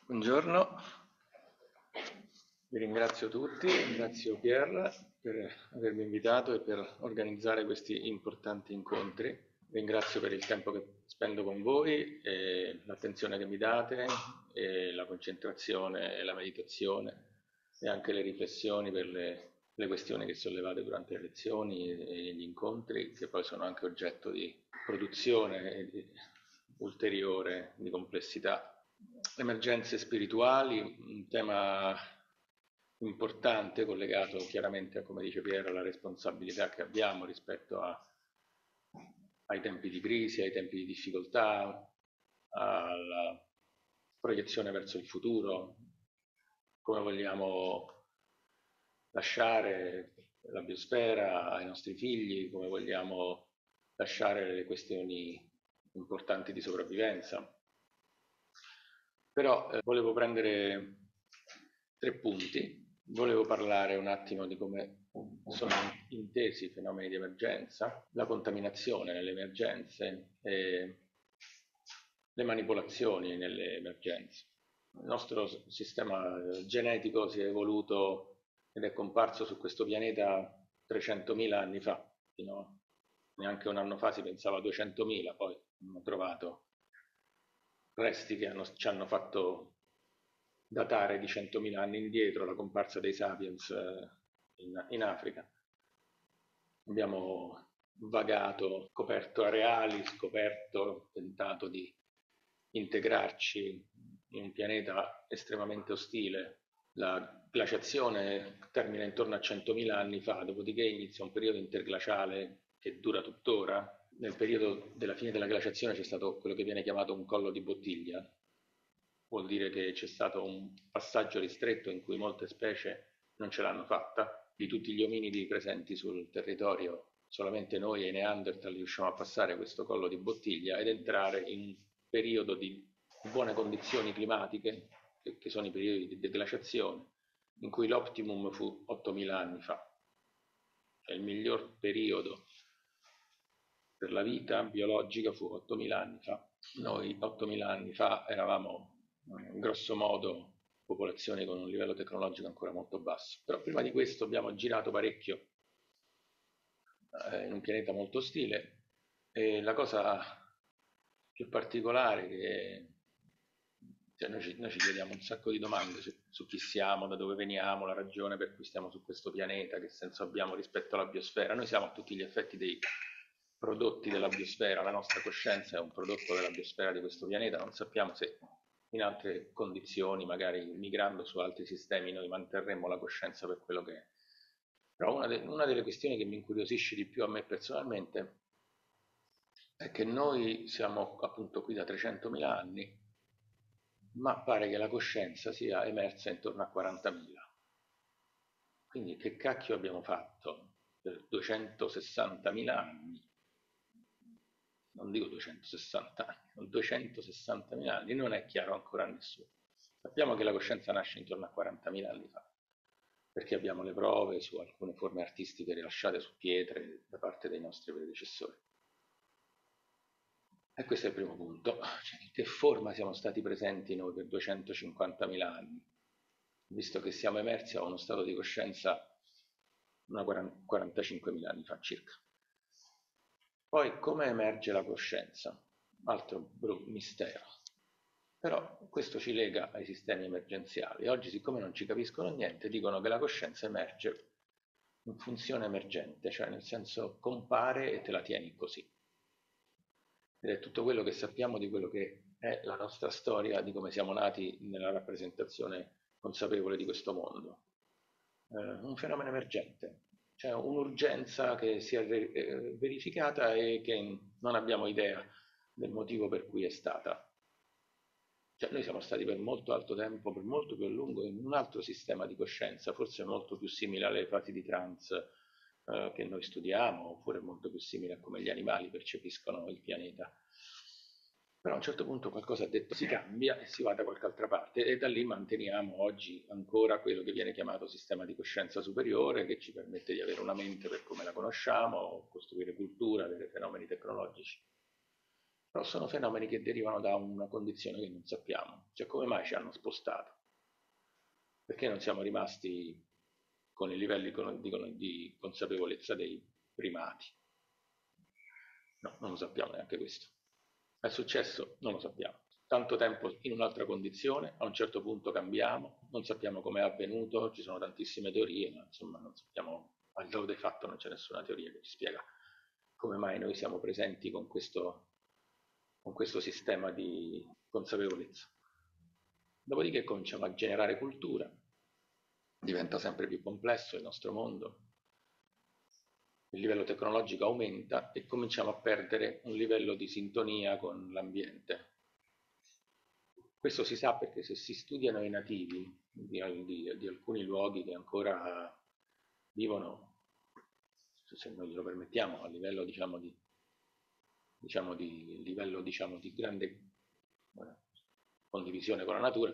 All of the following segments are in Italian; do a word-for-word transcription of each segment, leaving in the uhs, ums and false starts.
Buongiorno, vi ringrazio tutti, ringrazio Pierre per avermi invitato e per organizzare questi importanti incontri. Ringrazio per il tempo che spendo con voi, e l'attenzione che mi date, e la concentrazione e la meditazione e anche le riflessioni per le, le questioni che sollevate durante le lezioni e gli incontri, che poi sono anche oggetto di produzione e di ulteriore di complessità. Emergenze spirituali, un tema importante collegato chiaramente, come dice Piero, alla responsabilità che abbiamo rispetto a, ai tempi di crisi, ai tempi di difficoltà, alla proiezione verso il futuro, come vogliamo lasciare la biosfera ai nostri figli, come vogliamo lasciare le questioni importanti di sopravvivenza. Però eh, volevo prendere tre punti, volevo parlare un attimo di come sono intesi i fenomeni di emergenza, la contaminazione nelle emergenze e le manipolazioni nelle emergenze. Il nostro sistema genetico si è evoluto ed è comparso su questo pianeta trecentomila anni fa, fino a neanche un anno fa si pensava a duecentomila, poi hanno trovato resti che hanno, ci hanno fatto datare di centomila anni indietro la comparsa dei sapiens in, in Africa. Abbiamo vagato, scoperto areali, scoperto, tentato di integrarci in un pianeta estremamente ostile. La glaciazione termina intorno a centomila anni fa, dopodiché inizia un periodo interglaciale che dura tuttora. Nel periodo della fine della glaciazione c'è stato quello che viene chiamato un collo di bottiglia. Vuol dire che c'è stato un passaggio ristretto in cui molte specie non ce l'hanno fatta. Di tutti gli ominidi presenti sul territorio, solamente noi e i Neanderthal riusciamo a passare questo collo di bottiglia ed entrare in un periodo di buone condizioni climatiche, che sono i periodi di deglaciazione, in cui l'optimum fu ottomila anni fa. Cioè il miglior periodo per la vita biologica fu ottomila anni fa. Noi ottomila anni fa eravamo grosso modo popolazioni con un livello tecnologico ancora molto basso. Però prima di questo abbiamo girato parecchio eh, in un pianeta molto ostile e la cosa più particolare che cioè noi, ci, noi ci chiediamo un sacco di domande su, su chi siamo, da dove veniamo, la ragione per cui stiamo su questo pianeta, che senso abbiamo rispetto alla biosfera. Noi siamo a tutti gli effetti dei prodotti della biosfera, la nostra coscienza è un prodotto della biosfera di questo pianeta, non sappiamo se in altre condizioni, magari migrando su altri sistemi, noi manterremo la coscienza per quello che è. Però una, de una delle questioni che mi incuriosisce di più a me personalmente è che noi siamo appunto qui da trecentomila anni, ma pare che la coscienza sia emersa intorno a quarantamila. Quindi che cacchio abbiamo fatto per duecentosessantamila anni? Non dico duecentosessanta anni, duecentosessantamila anni, non è chiaro ancora a nessuno. Sappiamo che la coscienza nasce intorno a quarantamila anni fa, perché abbiamo le prove su alcune forme artistiche rilasciate su pietre da parte dei nostri predecessori. E questo è il primo punto, cioè, in che forma siamo stati presenti noi per duecentocinquantamila anni, visto che siamo emersi a uno stato di coscienza una quarantacinquemila anni fa circa. Poi come emerge la coscienza? Altro mistero. Però questo ci lega ai sistemi emergenziali. Oggi, siccome non ci capiscono niente, dicono che la coscienza emerge in funzione emergente, cioè nel senso compare e te la tieni così. Ed è tutto quello che sappiamo di quello che è la nostra storia, di come siamo nati nella rappresentazione consapevole di questo mondo. Eh, un fenomeno emergente, cioè un'urgenza che si è verificata e che non abbiamo idea del motivo per cui è stata. Cioè noi siamo stati per molto alto tempo, per molto più a lungo, in un altro sistema di coscienza, forse molto più simile alle fasi di trance eh, che noi studiamo, oppure molto più simile a come gli animali percepiscono il pianeta. Però a un certo punto qualcosa ha detto si cambia e si va da qualche altra parte e da lì manteniamo oggi ancora quello che viene chiamato sistema di coscienza superiore, che ci permette di avere una mente per come la conosciamo, costruire cultura, avere fenomeni tecnologici. però sono fenomeni che derivano da una condizione che non sappiamo, cioè come mai ci hanno spostato, perché non siamo rimasti con i livelli di consapevolezza dei primati. No, non lo sappiamo neanche questo. È successo? Non lo sappiamo. Tanto tempo in un'altra condizione, a un certo punto cambiamo, non sappiamo come è avvenuto, ci sono tantissime teorie, ma insomma non sappiamo, al di là del fatto non c'è nessuna teoria che ci spiega come mai noi siamo presenti con questo, con questo sistema di consapevolezza. Dopodiché cominciamo a generare cultura, diventa sempre più complesso il nostro mondo, il livello tecnologico aumenta e cominciamo a perdere un livello di sintonia con l'ambiente. Questo si sa perché se si studiano i nativi di, di, di alcuni luoghi che ancora vivono, se noi glielo permettiamo, a livello diciamo di, diciamo di, livello, diciamo, di grande eh, condivisione con la natura,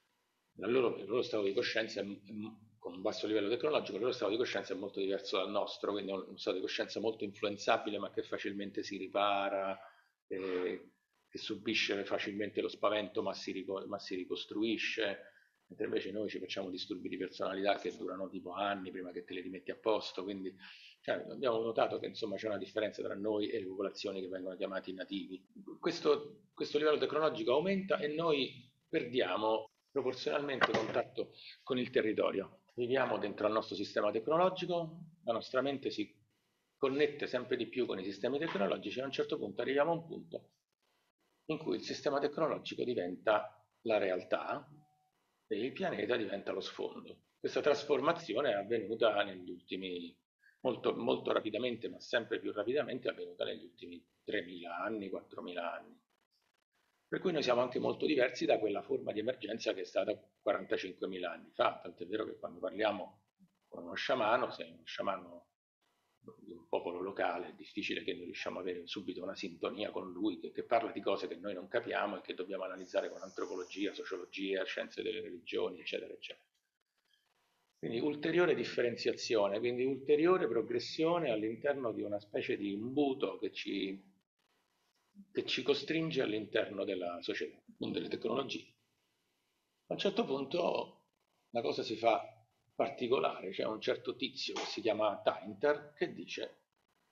il loro, il loro stato di coscienza è, con un basso livello tecnologico, il loro stato di coscienza è molto diverso dal nostro, quindi è un stato di coscienza molto influenzabile ma che facilmente si ripara, eh, che subisce facilmente lo spavento ma si, ma si ricostruisce, mentre invece noi ci facciamo disturbi di personalità che durano tipo anni prima che te li rimetti a posto, quindi cioè, abbiamo notato che insomma c'è una differenza tra noi e le popolazioni che vengono chiamate nativi. Questo, questo livello tecnologico aumenta e noi perdiamo proporzionalmente contatto con il territorio. Viviamo dentro al nostro sistema tecnologico, la nostra mente si connette sempre di più con i sistemi tecnologici e a un certo punto arriviamo a un punto in cui il sistema tecnologico diventa la realtà e il pianeta diventa lo sfondo. Questa trasformazione è avvenuta negli ultimi, molto, molto rapidamente, ma sempre più rapidamente, è avvenuta negli ultimi tremila anni, quattromila anni. Per cui noi siamo anche molto diversi da quella forma di emergenza che è stata quarantacinquemila anni fa, tant'è vero che quando parliamo con uno sciamano, se è uno sciamano di un popolo locale, è difficile che noi riusciamo ad avere subito una sintonia con lui, che, che parla di cose che noi non capiamo e che dobbiamo analizzare con antropologia, sociologia, scienze delle religioni, eccetera, eccetera. Quindi ulteriore differenziazione, quindi ulteriore progressione all'interno di una specie di imbuto che ci che ci costringe all'interno della società, non delle tecnologie. A un certo punto la cosa si fa particolare, c'è un certo tizio che si chiama Tainter che dice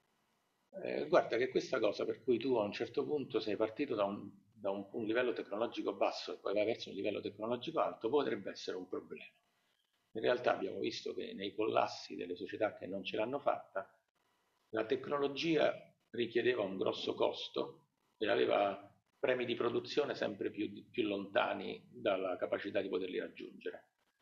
eh, guarda che questa cosa per cui tu a un certo punto sei partito da, un, da un, un livello tecnologico basso e poi vai verso un livello tecnologico alto potrebbe essere un problema. In realtà abbiamo visto che nei collassi delle società che non ce l'hanno fatta, la tecnologia richiedeva un grosso costo e aveva premi di produzione sempre più, più lontani dalla capacità di poterli raggiungere.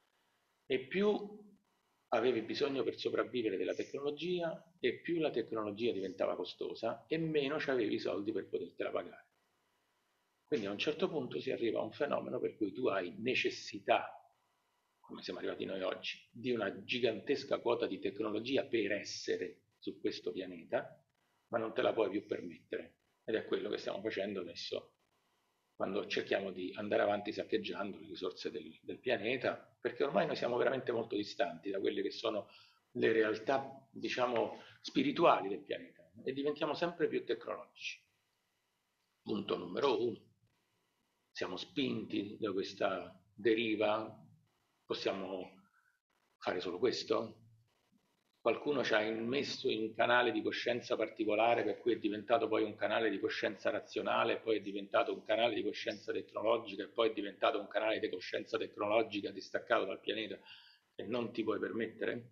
E più avevi bisogno per sopravvivere della tecnologia e più la tecnologia diventava costosa e meno avevi i soldi per potertela pagare. Quindi a un certo punto si arriva a un fenomeno per cui tu hai necessità, come siamo arrivati noi oggi, di una gigantesca quota di tecnologia per essere su questo pianeta, ma non te la puoi più permettere. Ed è quello che stiamo facendo adesso quando cerchiamo di andare avanti saccheggiando le risorse del, del pianeta, perché ormai noi siamo veramente molto distanti da quelle che sono le realtà, diciamo, spirituali del pianeta e diventiamo sempre più tecnologici. Punto numero uno. Siamo spinti da questa deriva, possiamo fare solo questo? Qualcuno ci ha immesso in un canale di coscienza particolare per cui è diventato poi un canale di coscienza razionale, poi è diventato un canale di coscienza tecnologica e poi è diventato un canale di coscienza tecnologica distaccato dal pianeta e non ti puoi permettere?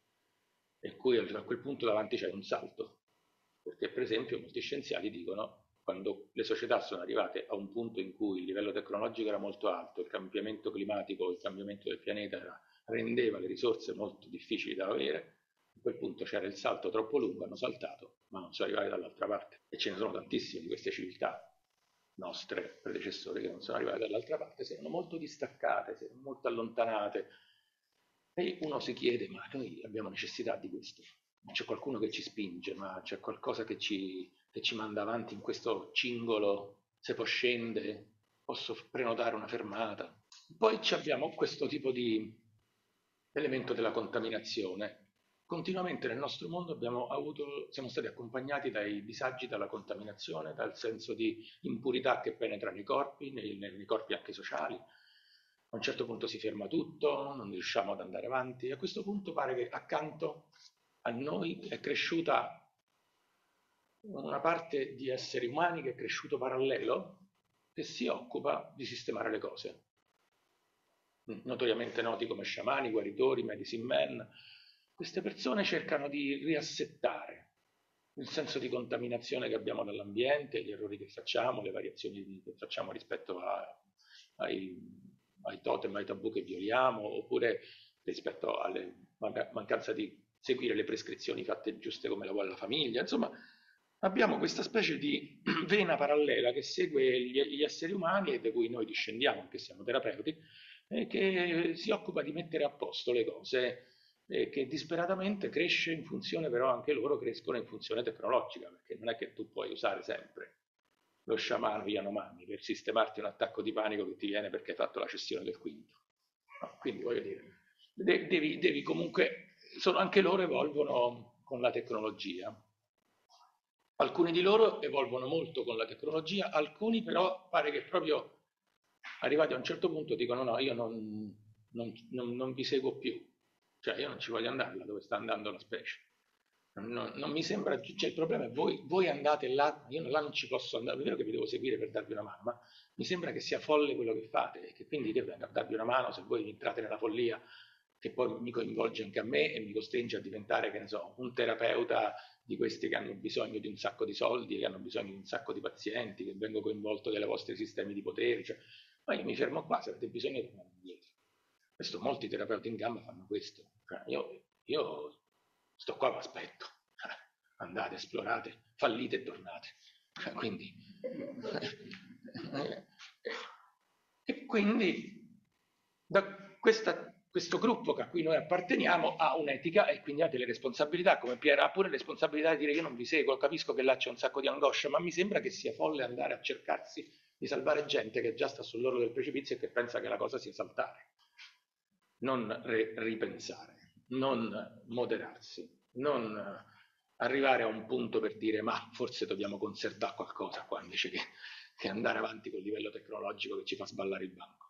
E cui a quel punto davanti c'è un salto, perché per esempio molti scienziati dicono quando le società sono arrivate a un punto in cui il livello tecnologico era molto alto, il cambiamento climatico, il cambiamento del pianeta era, rendeva le risorse molto difficili da avere, a quel punto c'era il salto troppo lungo, hanno saltato, ma non sono arrivati dall'altra parte. E ce ne sono tantissime di queste civiltà nostre predecessore che non sono arrivate dall'altra parte, si erano molto distaccate, si erano molto allontanate. E uno si chiede, ma noi abbiamo necessità di questo? Ma c'è qualcuno che ci spinge, ma c'è qualcosa che ci, che ci manda avanti in questo cingolo, se poi scende, posso prenotare una fermata. Poi abbiamo questo tipo di elemento della contaminazione. continuamente nel nostro mondo abbiamo avuto, siamo stati accompagnati dai disagi, dalla contaminazione, dal senso di impurità che penetra nei corpi, nei, nei corpi anche sociali. A un certo punto si ferma tutto, non riusciamo ad andare avanti. E a questo punto pare che accanto a noi è cresciuta una parte di esseri umani che è cresciuto parallelo, che si occupa di sistemare le cose. Notoriamente noti come sciamani, guaritori, medicine men. Queste persone cercano di riassettare il senso di contaminazione che abbiamo dall'ambiente, gli errori che facciamo, le variazioni che facciamo rispetto a, ai, ai totem, ai tabù che violiamo, oppure rispetto alla mancanza di seguire le prescrizioni fatte giuste come la vuole la famiglia. Insomma, abbiamo questa specie di vena parallela che segue gli, gli esseri umani e da cui noi discendiamo, che siamo terapeuti, e che si occupa di mettere a posto le cose e che disperatamente cresce in funzione, però anche loro crescono in funzione tecnologica, perché non è che tu puoi usare sempre lo sciamano Yanomami per sistemarti un attacco di panico che ti viene perché hai fatto la cessione del quinto. No, quindi voglio dire, devi, devi comunque, sono, anche loro evolvono con la tecnologia. Alcuni di loro evolvono molto con la tecnologia, alcuni però pare che proprio arrivati a un certo punto dicono no, io non, non, non, non vi seguo più, cioè io non ci voglio andare là dove sta andando la specie. Non, non mi sembra, cioè il problema è voi, voi andate là, io là non ci posso andare, è vero che vi devo seguire per darvi una mano, ma mi sembra che sia folle quello che fate e che quindi che venga a darvi una mano se voi entrate nella follia che poi mi coinvolge anche a me e mi costringe a diventare, che ne so, un terapeuta di questi che hanno bisogno di un sacco di soldi, che hanno bisogno di un sacco di pazienti, che vengo coinvolto nei vostri sistemi di potere, cioè, ma io mi fermo qua, se avete bisogno tornate indietro. Questo, molti terapeuti in gamba fanno questo. Cioè, io, io sto qua, vi aspetto. Andate, esplorate, fallite e tornate. Quindi, e quindi da questa, questo gruppo a cui noi apparteniamo ha un'etica e quindi ha delle responsabilità, come Piera ha pure responsabilità di dire io non vi seguo, capisco che là c'è un sacco di angoscia, ma mi sembra che sia folle andare a cercarsi di salvare gente che già sta sull'orlo del precipizio e che pensa che la cosa sia saltare. Non ripensare, non moderarsi, non arrivare a un punto per dire ma forse dobbiamo conservare qualcosa qua invece che, che andare avanti col livello tecnologico che ci fa sballare il banco.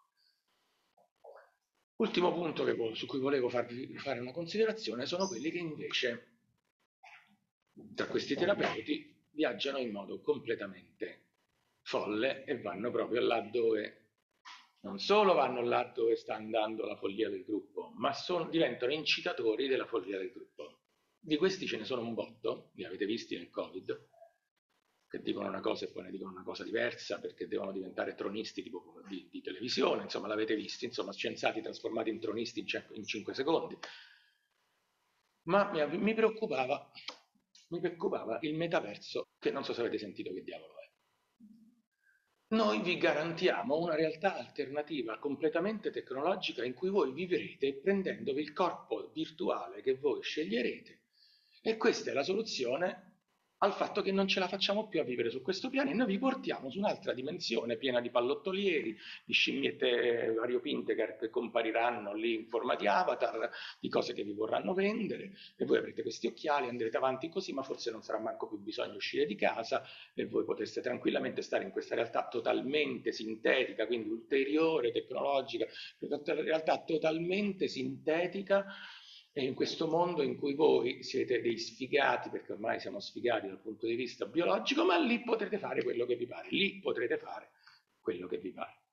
Ultimo punto che, su cui volevo farvi fare una considerazione sono quelli che invece tra questi terapeuti viaggiano in modo completamente folle e vanno proprio là dove non solo vanno là dove sta andando la follia del gruppo, ma sono, diventano incitatori della follia del gruppo. Di questi ce ne sono un botto, li avete visti nel Covid, che dicono una cosa e poi ne dicono una cosa diversa perché devono diventare tronisti tipo di, di televisione, insomma l'avete visto, insomma scienziati trasformati in tronisti in cinque secondi. Ma mi, mi, preoccupava, mi preoccupava il metaverso, che non so se avete sentito che diavolo è. Noi vi garantiamo una realtà alternativa completamente tecnologica in cui voi vivrete prendendovi il corpo virtuale che voi sceglierete e questa è la soluzione al fatto che non ce la facciamo più a vivere su questo piano e noi vi portiamo su un'altra dimensione piena di pallottolieri, di scimmiette variopinte che compariranno lì in forma di avatar, di cose che vi vorranno vendere e voi avrete questi occhiali, andrete avanti così, ma forse non sarà manco più bisogno uscire di casa e voi potreste tranquillamente stare in questa realtà totalmente sintetica, quindi ulteriore, tecnologica, realtà totalmente sintetica e in questo mondo in cui voi siete dei sfigati, perché ormai siamo sfigati dal punto di vista biologico, ma lì potrete fare quello che vi pare, lì potrete fare quello che vi pare.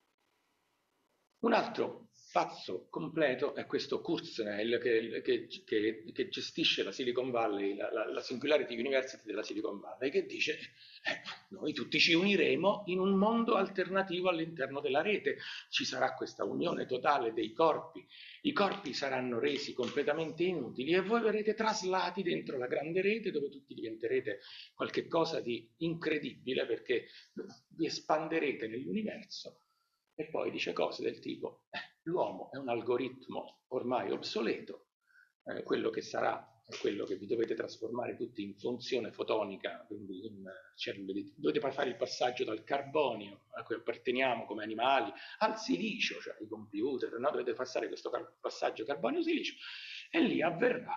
Un altro pazzo completo è questo Kurzweil che, che, che, che gestisce la Silicon Valley, la, la, la Singularity University della Silicon Valley, che dice eh, noi tutti ci uniremo in un mondo alternativo all'interno della rete, ci sarà questa unione totale dei corpi, i corpi saranno resi completamente inutili e voi verrete traslati dentro la grande rete dove tutti diventerete qualche cosa di incredibile perché vi espanderete nell'universo. E poi dice cose del tipo, eh, l'uomo è un algoritmo ormai obsoleto, eh, quello che sarà è quello che vi dovete trasformare tutti in funzione fotonica, quindi in cellule di, dovete fare il passaggio dal carbonio a cui apparteniamo come animali, al silicio, cioè ai computer, no? Dovete passare questo passaggio carbonio-silicio, e lì avverrà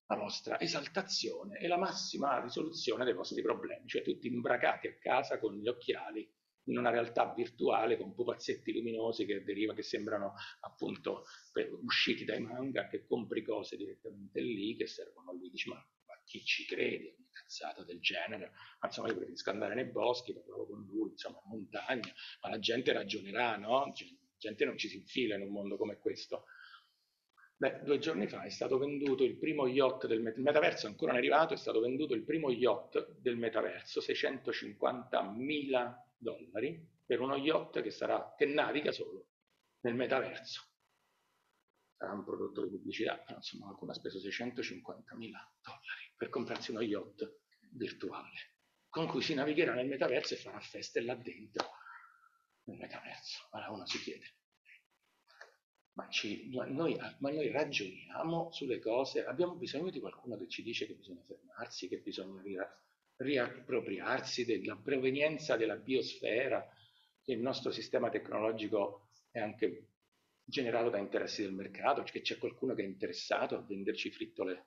la vostra esaltazione e la massima risoluzione dei vostri problemi, cioè tutti imbracati a casa con gli occhiali, in una realtà virtuale con pupazzetti luminosi che deriva, che sembrano appunto usciti dai manga, che compri cose direttamente lì, che servono a lui. Dici, ma, ma chi ci crede? Una cazzata del genere? Ma insomma, io preferisco andare nei boschi, parlavo con lui, insomma, in montagna, ma la gente ragionerà, no? Cioè, la gente non ci si infila in un mondo come questo. Beh, due giorni fa è stato venduto il primo yacht del met- il metaverso, è ancora non è arrivato, è stato venduto il primo yacht del metaverso, seicentocinquantamila dollari, per uno yacht che, sarà, che naviga solo nel metaverso. Sarà un prodotto di pubblicità, però insomma qualcuno ha speso seicentocinquantamila dollari per comprarsi uno yacht virtuale, con cui si navigherà nel metaverso e farà feste là dentro, nel metaverso. Allora uno si chiede, Ma, ci, ma, noi, ma, noi, ragioniamo sulle cose, abbiamo bisogno di qualcuno che ci dice che bisogna fermarsi, che bisogna riappropriarsi della provenienza della biosfera, che il nostro sistema tecnologico è anche generato da interessi del mercato, che c'è qualcuno che è interessato a venderci frittole.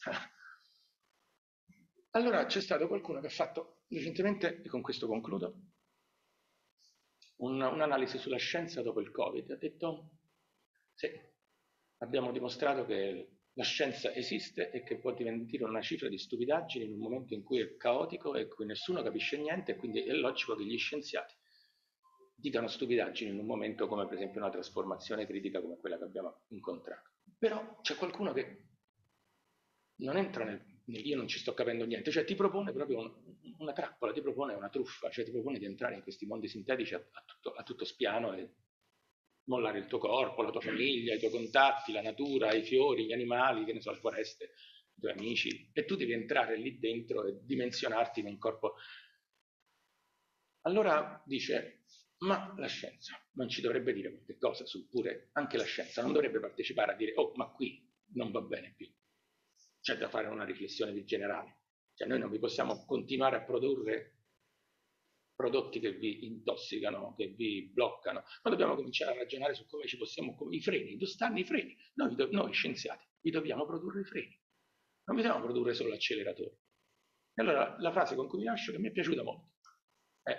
Allora c'è stato qualcuno che ha fatto recentemente, e con questo concludo, un, un'analisi sulla scienza dopo il Covid. Ha detto, sì, abbiamo dimostrato che la scienza esiste e che può diventare una cifra di stupidaggini in un momento in cui è caotico e in cui nessuno capisce niente, e quindi è logico che gli scienziati dicano stupidaggini in un momento come per esempio una trasformazione critica come quella che abbiamo incontrato. Però c'è qualcuno che non entra nel, io non ci sto capendo niente, cioè ti propone proprio un, una trappola, ti propone una truffa, cioè ti propone di entrare in questi mondi sintetici a, a, tutto, a tutto spiano e mollare il tuo corpo, la tua famiglia, i tuoi contatti, la natura, i fiori, gli animali, che ne so, le foreste, i tuoi amici, e tu devi entrare lì dentro e dimensionarti in un corpo. Allora dice, ma la scienza non ci dovrebbe dire qualche cosa su, pure anche la scienza non dovrebbe partecipare a dire, oh, ma qui non va bene più. C'è da fare una riflessione più generale. Cioè noi non vi possiamo continuare a produrre prodotti che vi intossicano, che vi bloccano. Noi dobbiamo cominciare a ragionare su come ci possiamo, come i freni, dove stanno i freni? Noi, noi scienziati, vi dobbiamo produrre i freni. Non vi dobbiamo produrre solo l'acceleratore. E allora la frase con cui vi lascio, che mi è piaciuta molto, è: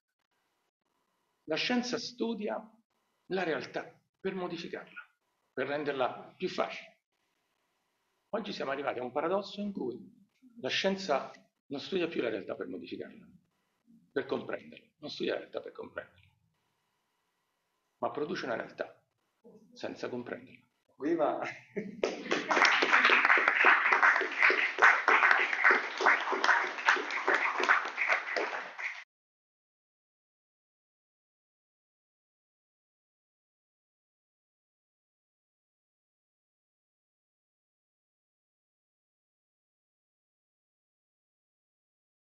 la scienza studia la realtà per modificarla, per renderla più facile. Oggi siamo arrivati a un paradosso in cui la scienza non studia più la realtà per modificarla, per comprenderla, non studia la realtà per comprenderla, ma produce una realtà senza comprenderla. Viva!